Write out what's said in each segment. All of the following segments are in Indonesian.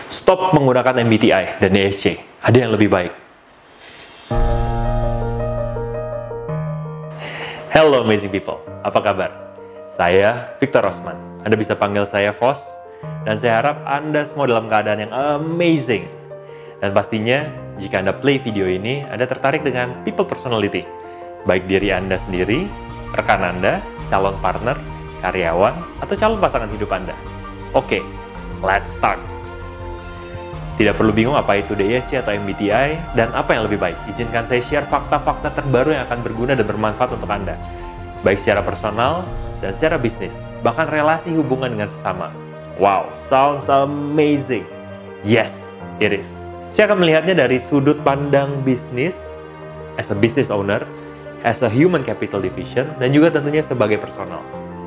Stop menggunakan MBTI dan DSC. Ada yang lebih baik. Hello amazing people, apa kabar? Saya Victor Rosman. Anda bisa panggil saya Vos, dan saya harap Anda semua dalam keadaan yang amazing. Dan pastinya, jika Anda play video ini, Anda tertarik dengan people personality, baik diri Anda sendiri, rekan Anda, calon partner, karyawan, atau calon pasangan hidup Anda. Oke, let's start. Tidak perlu bingung apa itu DSC atau MBTI dan apa yang lebih baik. Izinkan saya share fakta-fakta terbaru yang akan berguna dan bermanfaat untuk Anda, baik secara personal dan secara bisnis, bahkan relasi hubungan dengan sesama. Wow, sounds amazing. Yes, it is. Saya akan melihatnya dari sudut pandang bisnis, as a business owner, as a human capital division, dan juga tentunya sebagai personal.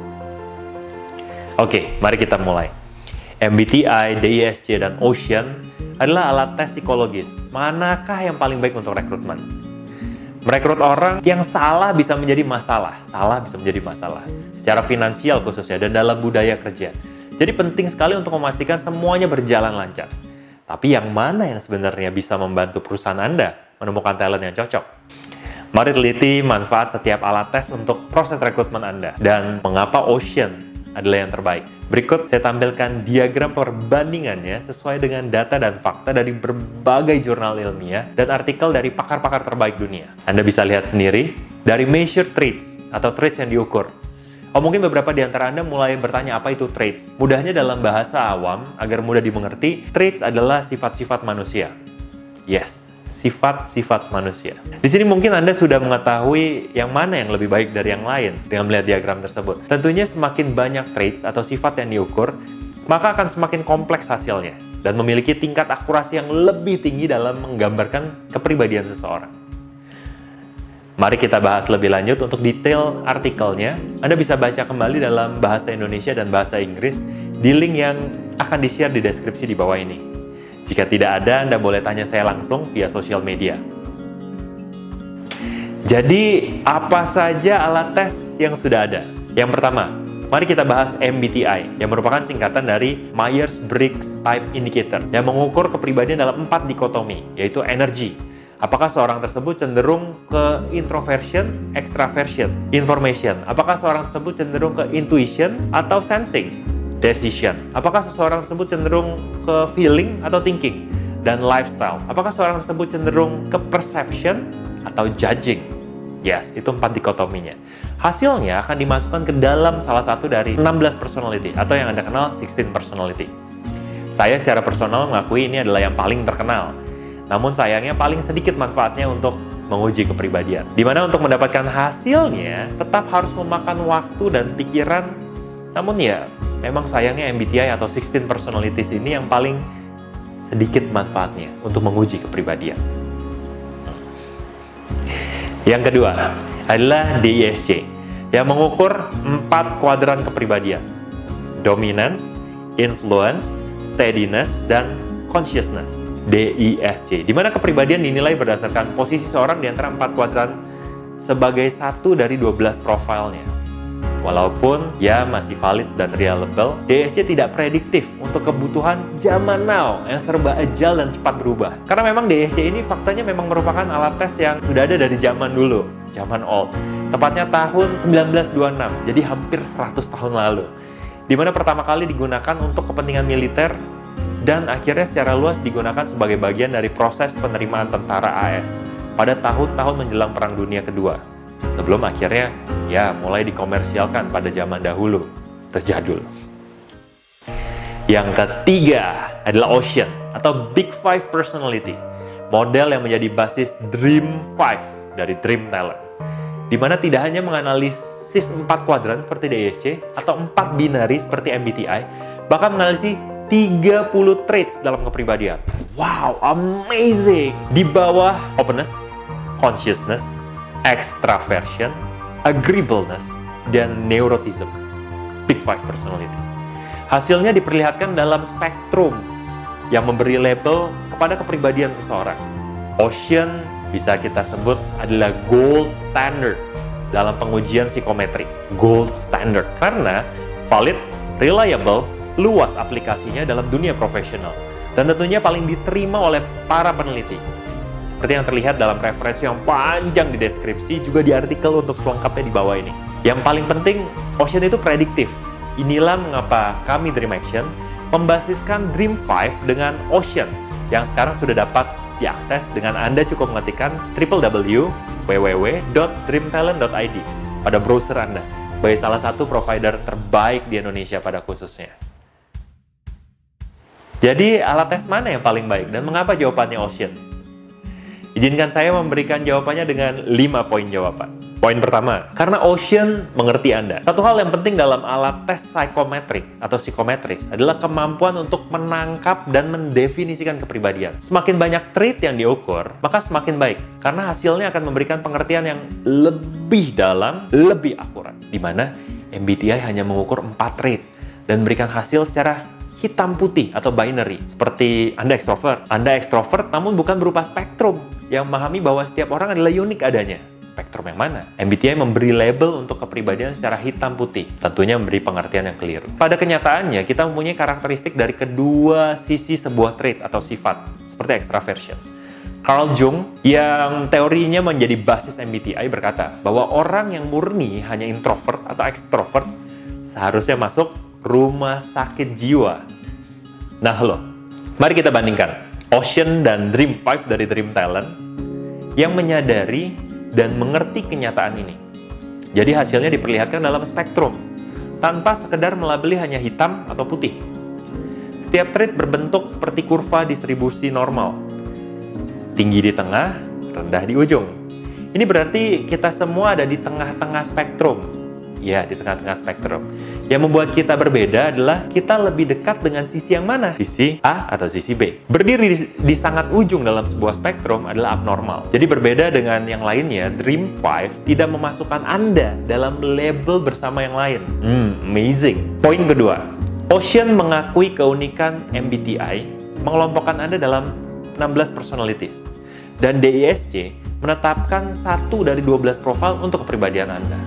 Oke, mari kita mulai. MBTI, DSC, dan Ocean adalah alat tes psikologis. Manakah yang paling baik untuk rekrutmen? Merekrut orang yang salah bisa menjadi masalah. Secara finansial khususnya dan dalam budaya kerja. Jadi penting sekali untuk memastikan semuanya berjalan lancar. Tapi yang mana yang sebenarnya bisa membantu perusahaan Anda menemukan talent yang cocok? Mari teliti manfaat setiap alat tes untuk proses rekrutmen Anda. Dan mengapa Ocean adalah yang terbaik. Berikut saya tampilkan diagram perbandingannya sesuai dengan data dan fakta dari berbagai jurnal ilmiah dan artikel dari pakar-pakar terbaik dunia. Anda bisa lihat sendiri dari measure traits atau traits yang diukur. Mungkin beberapa di antara Anda mulai bertanya apa itu traits. Mudahnya dalam bahasa awam, agar mudah dimengerti, traits adalah sifat-sifat manusia. Yes, sifat-sifat manusia. Di sini mungkin Anda sudah mengetahui yang mana yang lebih baik dari yang lain dengan melihat diagram tersebut. Tentunya semakin banyak traits atau sifat yang diukur, maka akan semakin kompleks hasilnya dan memiliki tingkat akurasi yang lebih tinggi dalam menggambarkan kepribadian seseorang. Mari kita bahas lebih lanjut. Untuk detail artikelnya, Anda bisa baca kembali dalam bahasa Indonesia dan bahasa Inggris di link yang akan di-share di deskripsi di bawah ini. Jika tidak ada, Anda boleh tanya saya langsung via sosial media. Jadi, apa saja alat tes yang sudah ada? Yang pertama, mari kita bahas MBTI, yang merupakan singkatan dari Myers-Briggs Type Indicator, yang mengukur kepribadian dalam 4 dikotomi, yaitu energi. Apakah seorang tersebut cenderung ke introversion, extraversion, information? Apakah seorang tersebut cenderung ke intuition atau sensing? Decision. Apakah seseorang tersebut cenderung ke feeling atau thinking? Dan lifestyle. Apakah seseorang tersebut cenderung ke perception atau judging? Yes, itu 4 dikotominya. Hasilnya akan dimasukkan ke dalam salah satu dari 16 personality atau yang Anda kenal 16 personality. Saya secara personal mengakui ini adalah yang paling terkenal. Namun sayangnya paling sedikit manfaatnya untuk menguji kepribadian. Dimana untuk mendapatkan hasilnya tetap harus memakan waktu dan pikiran. Namun ya, memang sayangnya MBTI atau 16 personalities ini yang paling sedikit manfaatnya untuk menguji kepribadian. Yang kedua adalah DISC, yang mengukur 4 kuadran kepribadian: dominance, influence, steadiness, dan consciousness. DISC, di mana kepribadian dinilai berdasarkan posisi seorang di antara 4 kuadran sebagai satu dari 12 profilnya. Walaupun ya masih valid dan reliable, DSC tidak prediktif untuk kebutuhan zaman now yang serba ajal dan cepat berubah. Karena memang DSC ini faktanya memang merupakan alat tes yang sudah ada dari zaman dulu, zaman old. Tepatnya tahun 1926, jadi hampir 100 tahun lalu. Di mana pertama kali digunakan untuk kepentingan militer dan akhirnya secara luas digunakan sebagai bagian dari proses penerimaan tentara AS pada tahun-tahun menjelang Perang Dunia Kedua. Sebelum akhirnya ya mulai dikomersialkan pada zaman dahulu, terjadul. Yang ketiga adalah Ocean atau Big Five Personality, model yang menjadi basis Dream Five dari Dream Talent, di mana tidak hanya menganalisis 4 kuadran seperti DSC atau 4 binary seperti MBTI, bahkan menganalisis 30 traits dalam kepribadian. Wow, amazing! Di bawah openness, consciousness, extraversion, agreeableness, dan neuroticism. Big Five Personality. Hasilnya diperlihatkan dalam spektrum yang memberi label kepada kepribadian seseorang. Ocean bisa kita sebut adalah gold standard dalam pengujian psikometrik. Gold standard. Karena valid, reliable, luas aplikasinya dalam dunia profesional. dan tentunya paling diterima oleh para peneliti. Seperti yang terlihat dalam referensi yang panjang di deskripsi, juga di artikel untuk selengkapnya di bawah ini. Yang paling penting, Ocean itu prediktif. Inilah mengapa kami Dream Action membasiskan Dream 5 dengan Ocean, yang sekarang sudah dapat diakses dengan Anda cukup mengetikkan www.dreamtalent.id pada browser Anda, sebagai salah satu provider terbaik di Indonesia pada khususnya. Jadi, alat tes mana yang paling baik dan mengapa jawabannya Ocean? Izinkan saya memberikan jawabannya dengan 5 poin jawaban. Poin pertama, karena Ocean mengerti Anda. Satu hal yang penting dalam alat tes psikometrik atau psikometris adalah kemampuan untuk menangkap dan mendefinisikan kepribadian. Semakin banyak trait yang diukur, maka semakin baik. Karena hasilnya akan memberikan pengertian yang lebih dalam, lebih akurat. Di mana MBTI hanya mengukur 4 trait dan memberikan hasil secara hitam putih atau binary. Seperti Anda ekstrovert namun bukan berupa spektrum yang memahami bahwa setiap orang adalah unik adanya. Spektrum yang mana? MBTI memberi label untuk kepribadian secara hitam putih, tentunya memberi pengertian yang keliru. Pada kenyataannya, kita mempunyai karakteristik dari kedua sisi sebuah trait atau sifat, seperti extraversion. Carl Jung, yang teorinya menjadi basis MBTI, berkata bahwa orang yang murni hanya introvert atau extrovert seharusnya masuk rumah sakit jiwa. Nah loh, mari kita bandingkan Ocean dan Dream 5 dari Dream Talent yang menyadari dan mengerti kenyataan ini. Jadi hasilnya diperlihatkan dalam spektrum, tanpa sekedar melabeli hanya hitam atau putih. Setiap trait berbentuk seperti kurva distribusi normal. Tinggi di tengah, rendah di ujung. Ini berarti kita semua ada di tengah-tengah spektrum. Ya, di tengah-tengah spektrum. Yang membuat kita berbeda adalah kita lebih dekat dengan sisi yang mana? Sisi A atau sisi B. Berdiri di sangat ujung dalam sebuah spektrum adalah abnormal. Jadi berbeda dengan yang lainnya, Dream 5 tidak memasukkan Anda dalam label bersama yang lain. Amazing. Poin kedua, Ocean mengakui keunikan MBTI, mengelompokkan Anda dalam 16 personalities. Dan DISC menetapkan 1 dari 12 profil untuk kepribadian Anda.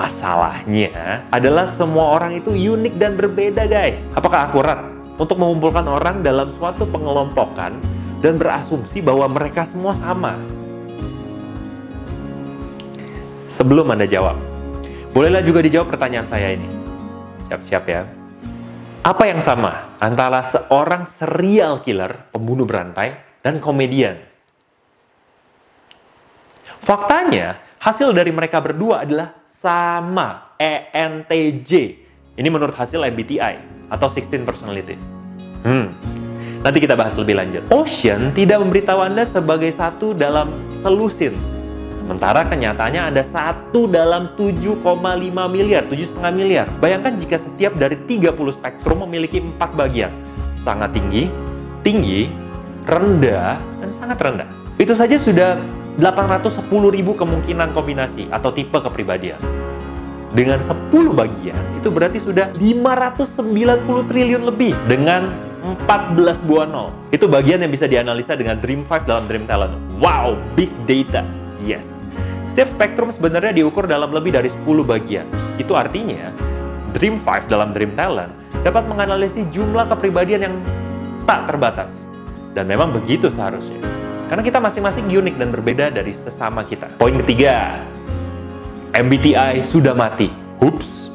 Masalahnya adalah semua orang itu unik dan berbeda, guys. Apakah akurat untuk mengumpulkan orang dalam suatu pengelompokan dan berasumsi bahwa mereka semua sama? Sebelum Anda jawab, bolehlah juga dijawab pertanyaan saya ini. Siap-siap ya. Apa yang sama antara seorang serial killer, pembunuh berantai, dan komedian? Faktanya, hasil dari mereka berdua adalah sama, ENTJ. Ini menurut hasil MBTI atau 16 personalities. Nanti kita bahas lebih lanjut. Ocean tidak memberitahu Anda sebagai satu dalam selusin. Sementara kenyataannya Anda 1 dalam 7,5 miliar, 7,5 miliar. Bayangkan jika setiap dari 30 spektrum memiliki 4 bagian. Sangat tinggi, tinggi, rendah, dan sangat rendah. Itu saja sudah 810.000 kemungkinan kombinasi atau tipe kepribadian. Dengan 10 bagian, itu berarti sudah 590 triliun lebih dengan 14 buah nol. Itu bagian yang bisa dianalisa dengan Dream 5 dalam Dream Talent. Wow, big data. Yes. Setiap spektrum sebenarnya diukur dalam lebih dari 10 bagian. Itu artinya, Dream 5 dalam Dream Talent dapat menganalisis jumlah kepribadian yang tak terbatas. Dan memang begitu seharusnya. Karena kita masing-masing unik dan berbeda dari sesama kita. Poin ketiga, MBTI sudah mati. Ups.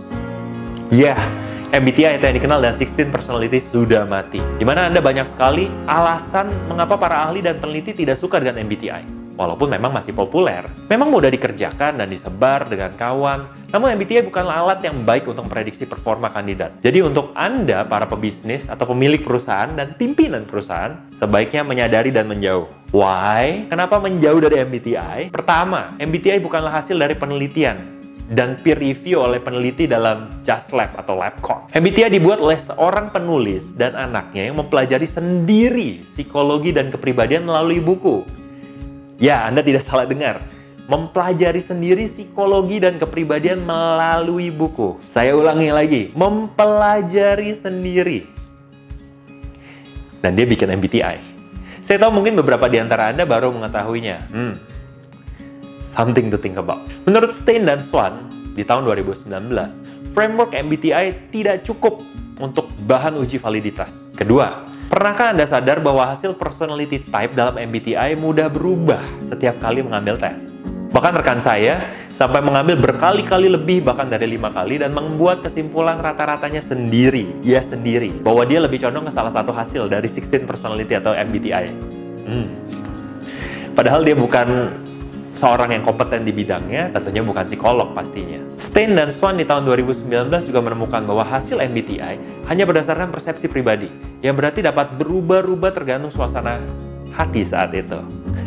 MBTI yang dikenal dan 16 personality sudah mati. Dimana Anda banyak sekali alasan mengapa para ahli dan peneliti tidak suka dengan MBTI. Walaupun memang masih populer, memang mudah dikerjakan dan disebar dengan kawan, namun MBTI bukanlah alat yang baik untuk memprediksi performa kandidat. Jadi untuk Anda, para pebisnis atau pemilik perusahaan dan pimpinan perusahaan, sebaiknya menyadari dan menjauh. Why? Kenapa menjauh dari MBTI? Pertama, MBTI bukanlah hasil dari penelitian dan peer review oleh peneliti dalam Just Lab atau LabCorp. MBTI dibuat oleh seorang penulis dan anaknya yang mempelajari sendiri psikologi dan kepribadian melalui buku. Ya, Anda tidak salah dengar. Mempelajari sendiri psikologi dan kepribadian melalui buku. Saya ulangi lagi, mempelajari sendiri. Dan dia bikin MBTI. Saya tahu mungkin beberapa di antara Anda baru mengetahuinya. Something to think about. Menurut Stein dan Swan, di tahun 2019, framework MBTI tidak cukup untuk bahan uji validitas. Kedua, Pernahkah Anda sadar bahwa hasil personality type dalam MBTI mudah berubah setiap kali mengambil tes? Bahkan rekan saya sampai mengambil berkali-kali lebih, bahkan dari 5 kali, dan membuat kesimpulan rata-ratanya sendiri, bahwa dia lebih condong ke salah satu hasil dari 16 personality atau MBTI. Padahal dia bukan seorang yang kompeten di bidangnya, tentunya bukan psikolog pastinya. Stein dan Swan di tahun 2019 juga menemukan bahwa hasil MBTI hanya berdasarkan persepsi pribadi, yang berarti dapat berubah-ubah tergantung suasana hati saat itu.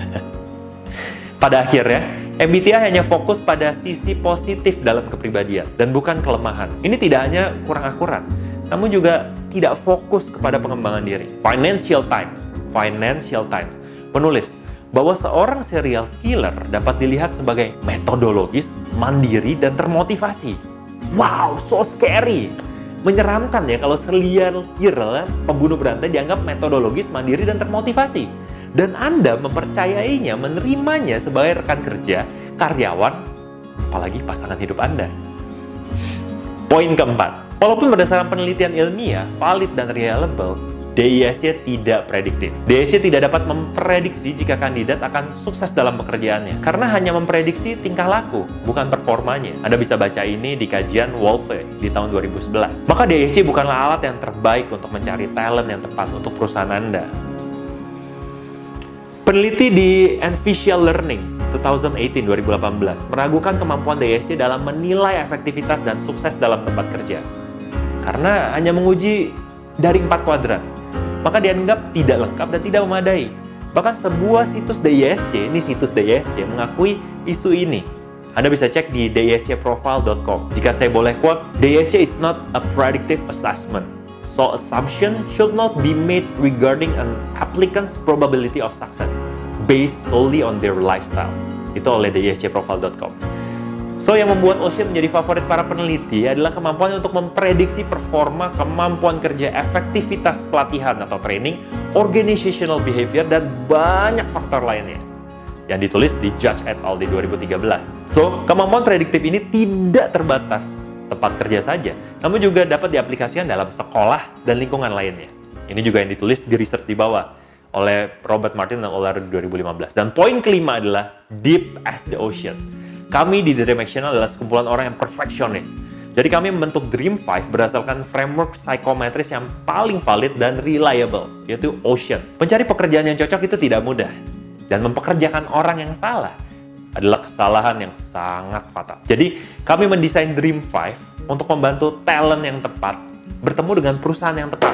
Pada akhirnya, MBTI hanya fokus pada sisi positif dalam kepribadian dan bukan kelemahan. Ini tidak hanya kurang akurat, namun juga tidak fokus kepada pengembangan diri. Financial Times menulis bahwa seorang serial killer dapat dilihat sebagai metodologis, mandiri, dan termotivasi. Wow, so scary! Menyeramkan ya kalau serial killer, pembunuh berantai, dianggap metodologis, mandiri, dan termotivasi. Dan Anda mempercayainya, menerimanya sebagai rekan kerja, karyawan, apalagi pasangan hidup Anda. Poin keempat, walaupun berdasarkan penelitian ilmiah, valid dan reliable, DISC tidak prediktif. DISC tidak dapat memprediksi jika kandidat akan sukses dalam pekerjaannya, karena hanya memprediksi tingkah laku, bukan performanya. Anda bisa baca ini di kajian Wolfe di tahun 2011. Maka DISC bukanlah alat yang terbaik untuk mencari talent yang tepat untuk perusahaan Anda. Peneliti di Envisia Learning 2018 meragukan kemampuan DISC dalam menilai efektivitas dan sukses dalam tempat kerja, karena hanya menguji dari 4 kuadran. Maka dianggap tidak lengkap dan tidak memadai. Bahkan sebuah situs DISC, mengakui isu ini. Anda bisa cek di discprofile.com. Jika saya boleh quote, DISC is not a predictive assessment, so assumption should not be made regarding an applicant's probability of success based solely on their lifestyle. Itu oleh discprofile.com. So, yang membuat Ocean menjadi favorit para peneliti adalah kemampuan untuk memprediksi performa, kemampuan kerja, efektivitas pelatihan atau training, organizational behavior, dan banyak faktor lainnya. Yang ditulis di Judge et al. Di 2013. So, kemampuan prediktif ini tidak terbatas tempat kerja saja, namun juga dapat diaplikasikan dalam sekolah dan lingkungan lainnya. Ini juga yang ditulis di research di bawah oleh Robert Martin dan Olar di 2015. Dan poin kelima adalah deep as the ocean. Kami di Dream Action adalah sekumpulan orang yang perfeksionis. Jadi kami membentuk Dream 5 berdasarkan framework psikometris yang paling valid dan reliable, yaitu Ocean. Mencari pekerjaan yang cocok itu tidak mudah. Dan mempekerjakan orang yang salah adalah kesalahan yang sangat fatal. Jadi kami mendesain Dream 5 untuk membantu talent yang tepat bertemu dengan perusahaan yang tepat.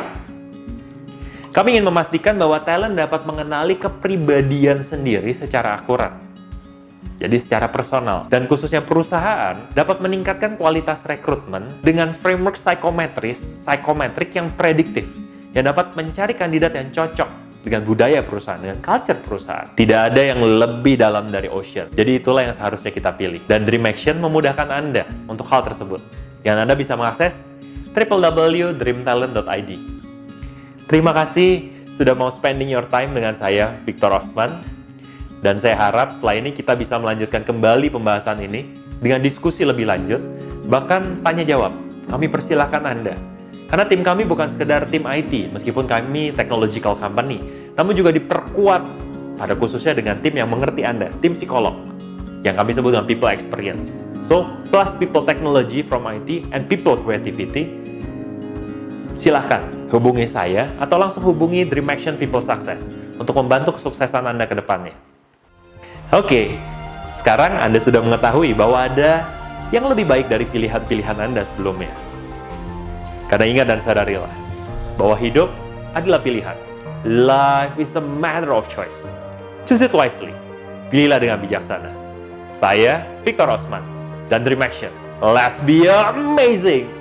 Kami ingin memastikan bahwa talent dapat mengenali kepribadian sendiri secara akurat. Jadi secara personal, dan khususnya perusahaan dapat meningkatkan kualitas rekrutmen dengan framework psikometrik yang prediktif, yang dapat mencari kandidat yang cocok dengan budaya perusahaan, dengan culture perusahaan. Tidak ada yang lebih dalam dari Ocean. Jadi itulah yang seharusnya kita pilih. Dan Dream Action memudahkan Anda untuk hal tersebut. Dan Anda bisa mengakses www.dreamtalent.id. Terima kasih sudah mau spending your time dengan saya, Victor Osman. Dan saya harap setelah ini kita bisa melanjutkan kembali pembahasan ini dengan diskusi lebih lanjut, bahkan tanya jawab. Kami persilahkan Anda. Karena tim kami bukan sekedar tim IT, meskipun kami technological company, namun juga diperkuat pada khususnya dengan tim yang mengerti Anda, tim psikolog, yang kami sebut dengan people experience. So, plus people technology from IT and people creativity, silahkan hubungi saya atau langsung hubungi Dream Action People Success untuk membantu kesuksesan Anda ke depannya. Oke, sekarang Anda sudah mengetahui bahwa ada yang lebih baik dari pilihan-pilihan Anda sebelumnya. Karena ingat dan sadarilah bahwa hidup adalah pilihan. Life is a matter of choice. Choose it wisely. Pilihlah dengan bijaksana. Saya, Victor Osman, dan Dream Action. Let's be amazing!